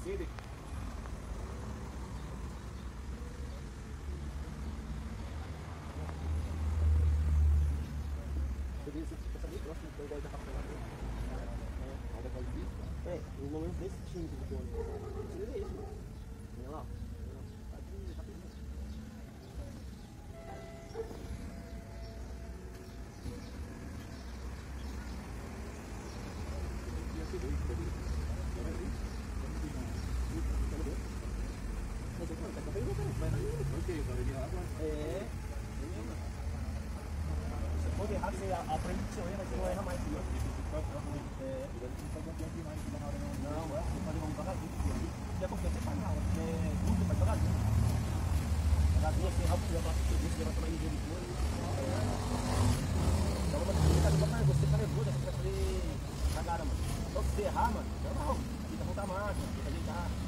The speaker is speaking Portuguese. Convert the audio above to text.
aquele. Você fica bem próximo do gol da capela. É, no momento desse time do Boni. Você vê isso, mano. Olha lá. Se for errado, você aprende que você erra, mas você não erra mais. Não, você pode vamos devagarzinho. E a confiança é faz nada, porque tudo faz devagarzinho. Devagarzinho, assim, rápido, eu faço tudo isso, levanta mais ligeiro de tudo. Então, você tá nervoso, você vai fazer cagada, mano. Então, se você errar, mano, não, tenta voltar a marcha, tenta ajeitar.